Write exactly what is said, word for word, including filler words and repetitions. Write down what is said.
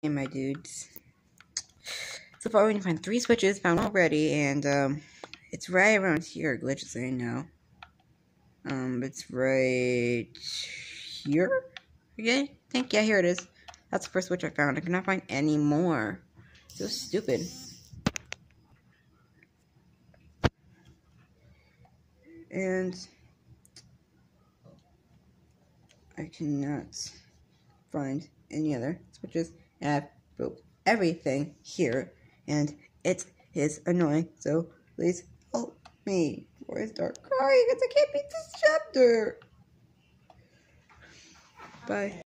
my dudes. So far, we can find three switches found already, and um, it's right around here. Glitch is saying now. Um, it's right here. Okay, I think yeah, here it is. That's the first switch I found. I cannot find any more. So stupid. And I cannot find any other switches. And I've broke everything here, and it is annoying. So please help me, before I start crying, because I can't beat this chapter. Bye.